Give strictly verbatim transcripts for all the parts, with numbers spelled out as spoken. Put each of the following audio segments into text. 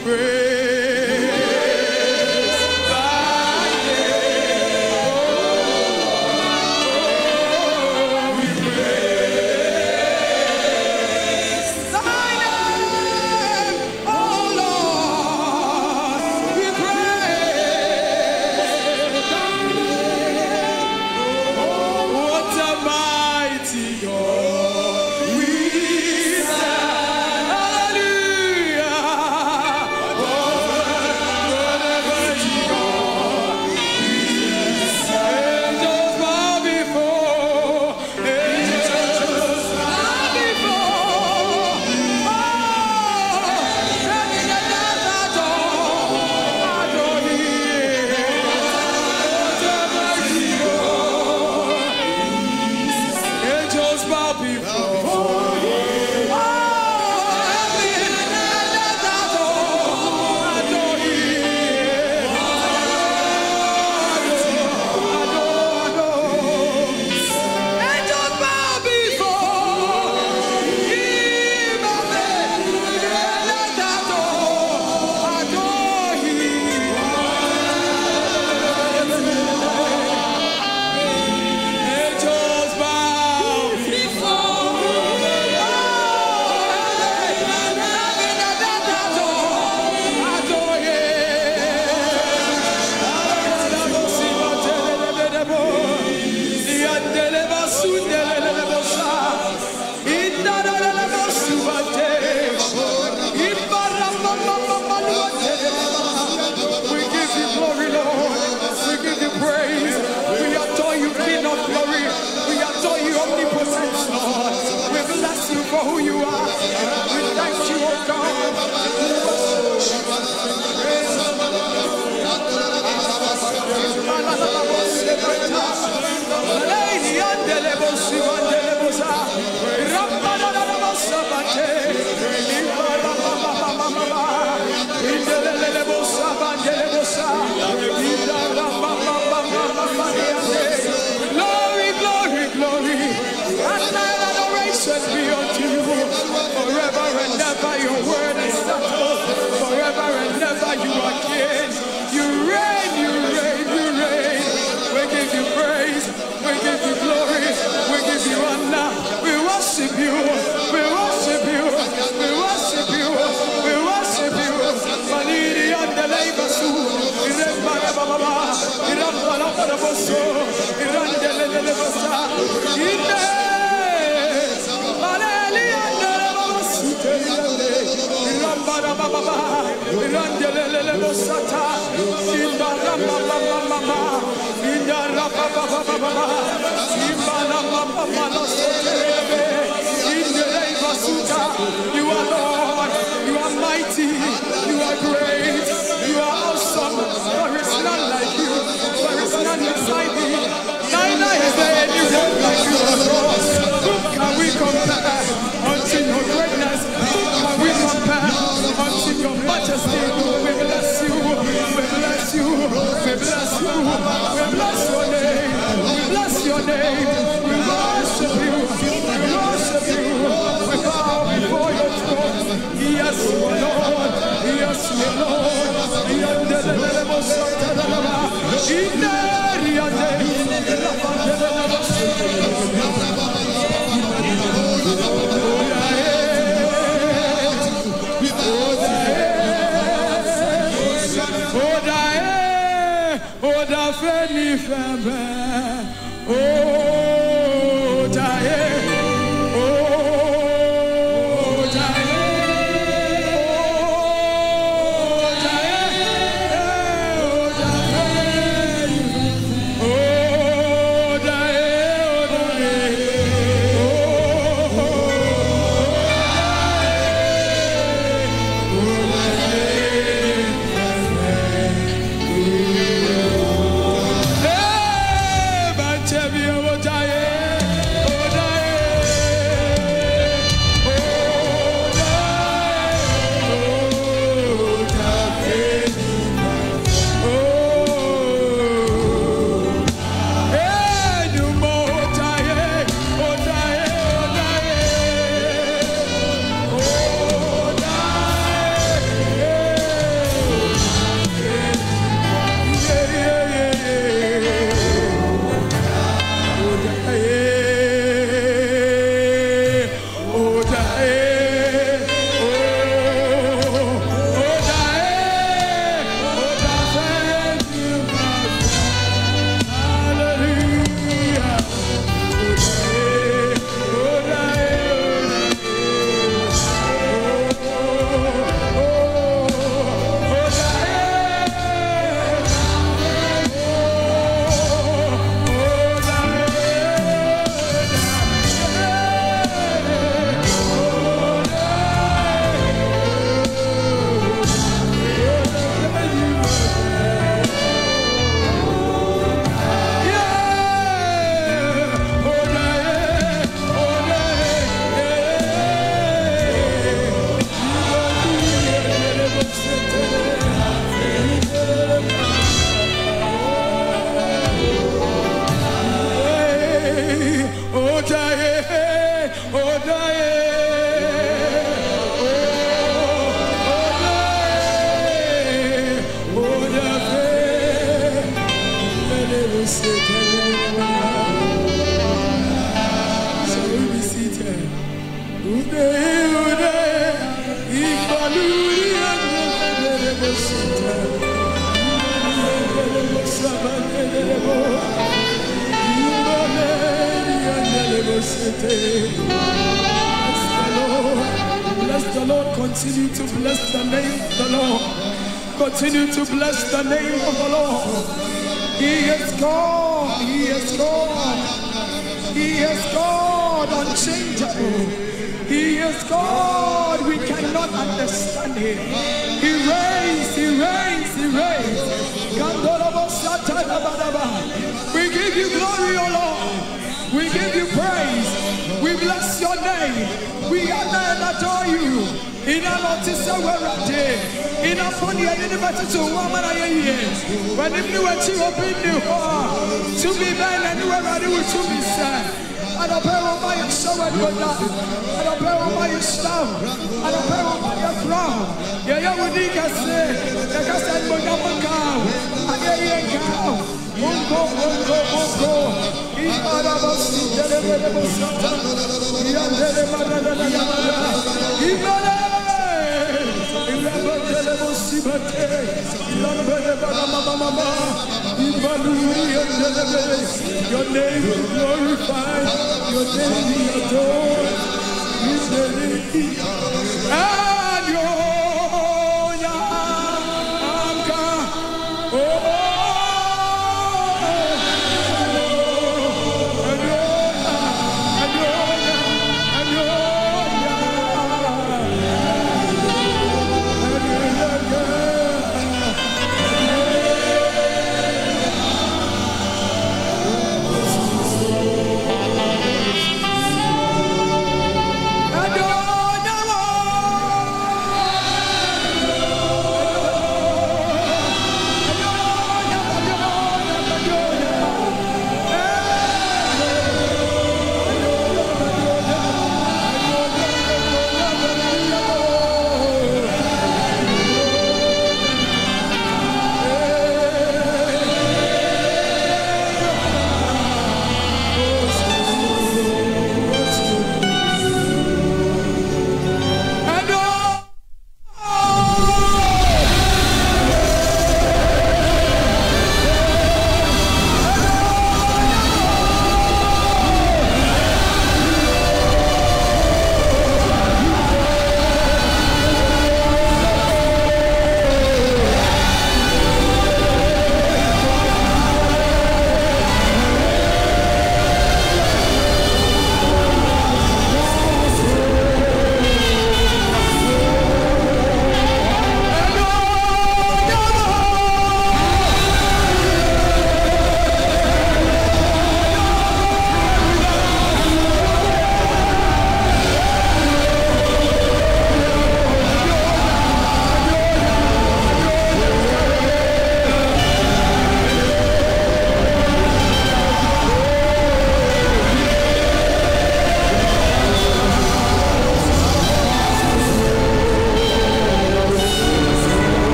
For who you are, we thank you, oh God. Glory, glory, glory, and adoration be unto you forever and ever. Your word is settled forever and ever. You are king. You reign, you reign, you reign. We give you praise, we give you glory, we give you honor. We worship you, we worship you, we worship you, we worship you. Maniri and the labor soon. Iremba baba, iramba la baba boso, irande le le le bosa. Ine, maneli and the baba sute irande, iramba la baba, irande le le le bosa ta, inda ramba baba baba, inda ramba baba baba, inda ramba baba la sute irande, inde labor suta. You are Lord, you are mighty, you are great, you are awesome. There is none like you, there is none beside thee. Neither is there anyone like you, O Lord. Who can we compare unto your greatness? Who can we compare unto your majesty? We bless you, we bless you, we bless you, we bless your name, we bless your name, we worship you, we worship you, we bow before your throne. Yes, Lord, yes, Lord. So we be seated. Ude, ude, ibaluri and seated. Bless the Lord. Continue to bless the name of the Lord. Continue to bless the name of the Lord. He is God. He is God. He is God, unchangeable. He is God. We cannot understand him. He reigns. He reigns. He reigns. We give you glory, O Lord. We give you praise. We bless your name. We honor and adore you. In our notice, we're day. In our funny, I didn't matter to woman I am. When if you were to open you, to be men and you were ready to be sad. I don't pay on my show and good luck. I don't pay on my staff. I don't pay on my crown. Yeah, yeah, we need to say, like I said, we're going to go. I get you go. One go, one go, one go. Each other of us, each other of us, each other of us, each other your name is glorified, your name is adored, and your Yamka, oh, and your, and your, and your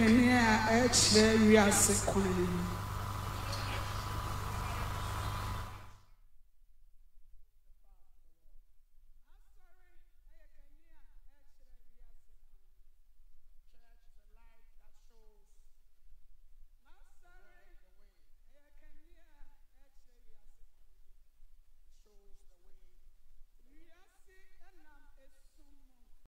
kene a ɛkyerɛ wiase kwan